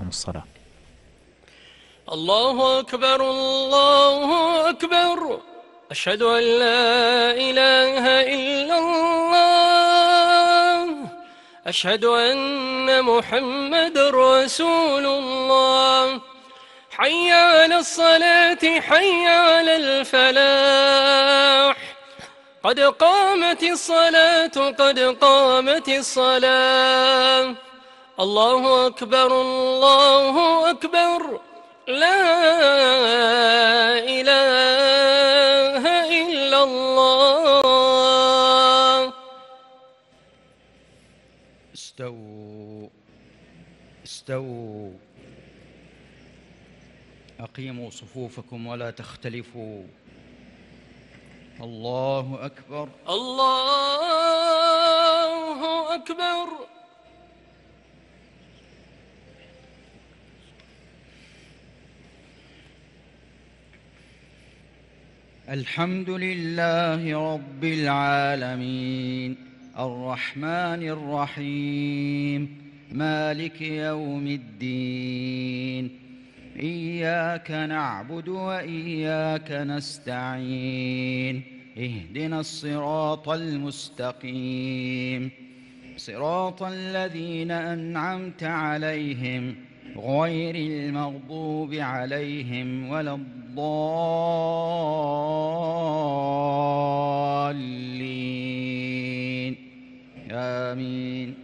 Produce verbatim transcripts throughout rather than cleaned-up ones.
عليكم الصلاة. الله أكبر الله أكبر، أشهد أن لا إله إلا الله، أشهد أن محمد رسول الله. حي على الصلاة حي على الفلاح، قد قامت الصلاة قد قامت الصلاة. الله أكبر الله أكبر، لا إله إلا الله. استووا استووا أقيموا صفوفكم ولا تختلفوا. الله أكبر الله أكبر. الحمد لله رب العالمين، الرحمن الرحيم، مالك يوم الدين. إياك نعبد وإياك نستعين، اهدنا الصراط المستقيم، صراط الذين أنعمت عليهم غير المغضوب عليهم ولا الضالين. آمين.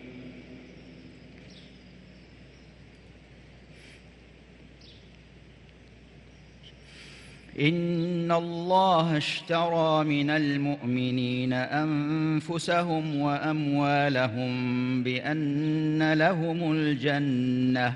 إن الله اشترى من المؤمنين أنفسهم وأموالهم بأن لهم الجنة،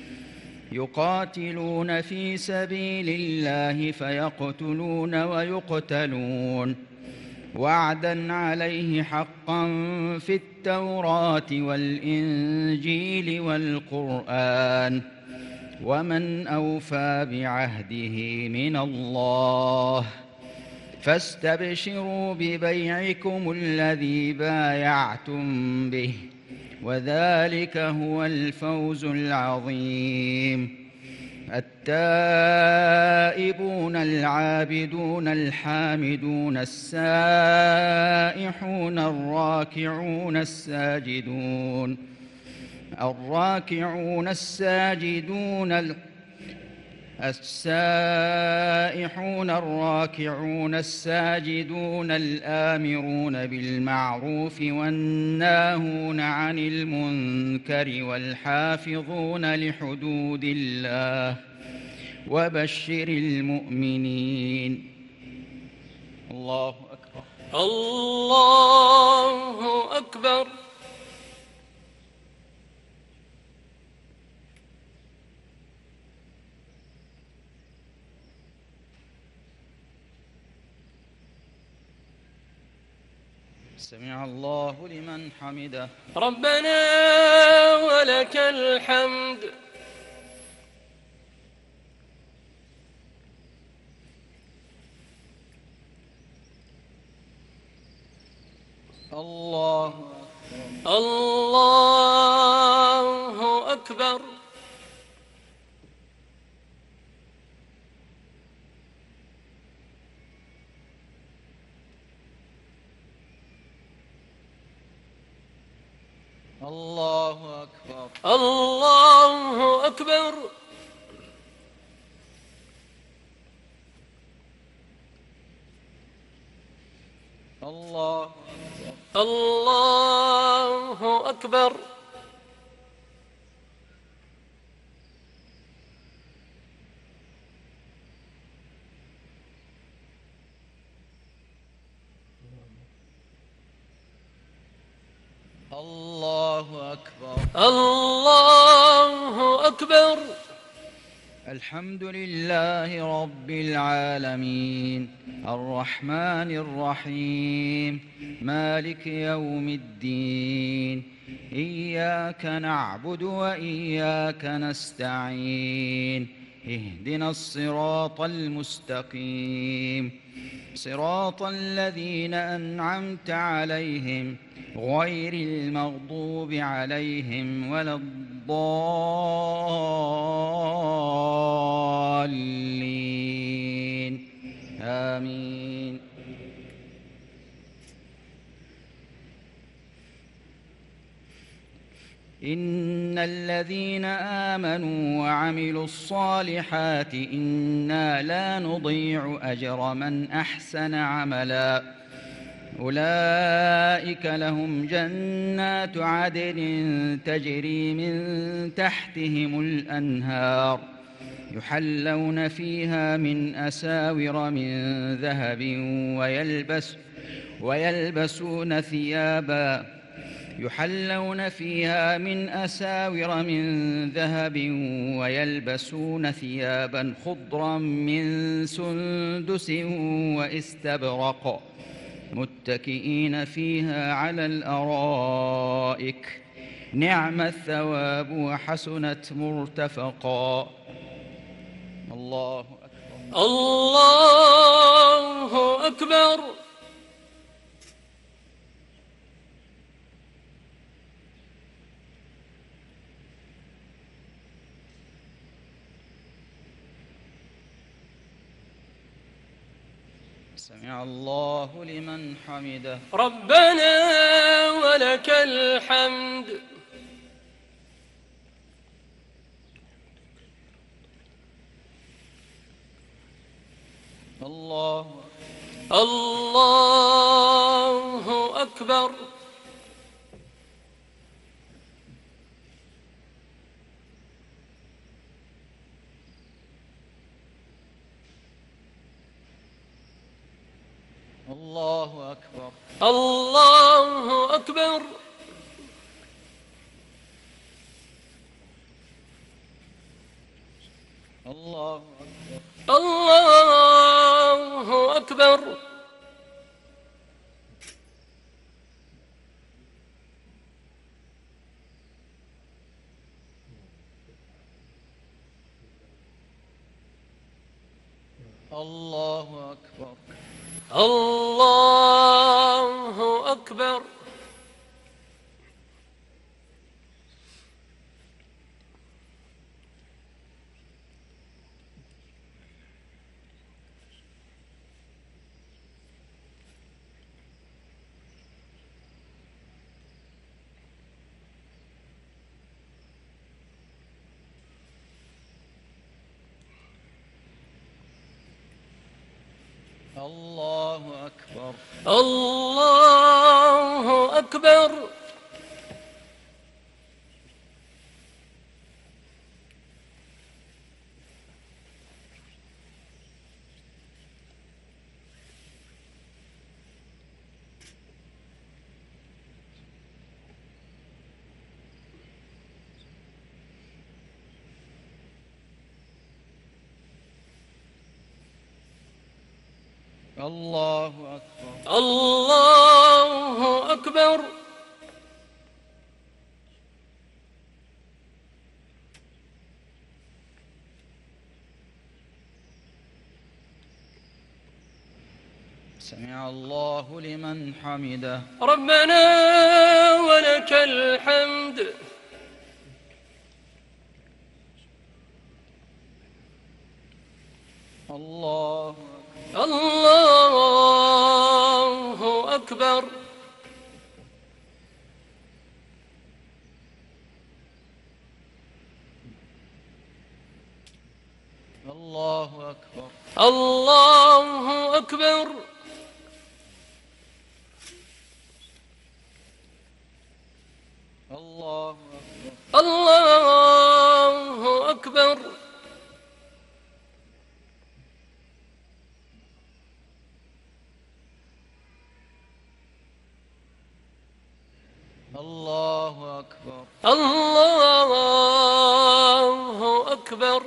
يقاتلون في سبيل الله فيقتلون ويقتلون، وعدا عليه حقا في التوراة والإنجيل والقرآن، ومن أوفى بعهده من الله. فاستبشروا ببيعكم الذي بايعتم به، وذلك هو الفوز العظيم. التائبون العابدون الحامدون السائحون الراكعون الساجدون الراكعون الساجدون السائحون الراكعون الساجدون الآمرون بالمعروف والناهون عن المنكر والحافظون لحدود الله، وبشر المؤمنين. الله أكبر الله أكبر. سمع الله لمن حمده. ربنا ولك الحمد. الله الله أكبر. الله أكبر الله أكبر. الله الله أكبر. الله أكبر الله أكبر. الحمد لله رب العالمين، الرحمن الرحيم، مالك يوم الدين. إياك نعبد وإياك نستعين، اهدنا الصراط المستقيم، صراط الذين أنعمت عليهم غير المغضوب عليهم ولا الضالين. إن الذين آمنوا وعملوا الصالحات إنا لا نضيع أجر من أحسن عملا أولئك لهم جنات عدن تجري من تحتهم الأنهار يحلون فيها من أساور من ذهب ويلبس ويلبسون ثيابا يحلون فيها من أساور من ذهب ويلبسون ثيابا خضرا من سندس واستبرق متكئين فيها على الأرائك نعم الثواب وحسنت مرتفقا. الله أكبر. الله أكبر. سمع الله لمن حمده. ربنا ولك الحمد. الله الله أكبر. الله أكبر. الله أكبر. الله أكبر. الله أكبر. الله أكبر. الله أكبر. الله أكبر. الله أكبر. الله أكبر. الله أكبر. سمع الله لمن حمده. ربنا ولك الحمد. الله الله أكبر. الله أكبر. الله أكبر. الله أكبر. الله أكبر. الله أكبر. الله أكبر.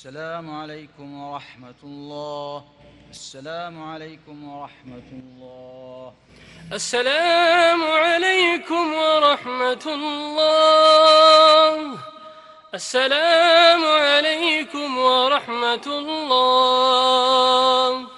السلام عليكم ورحمة الله. السلام عليكم ورحمة الله. السلام عليكم ورحمة الله. السلام عليكم ورحمة الله.